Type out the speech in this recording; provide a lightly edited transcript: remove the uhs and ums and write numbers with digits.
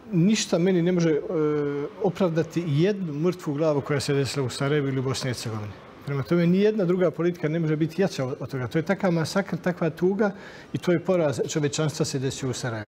ništa meni ne može opravdati jednu mrtvu glavu koja se desila u Sarajevu ili u Bosni i Hercegovini. Prema tome, nijedna druga politika ne može biti jača od toga. To je takav masakr, takva tuga i to je poraz čovječanstva se desio u Sarajevu.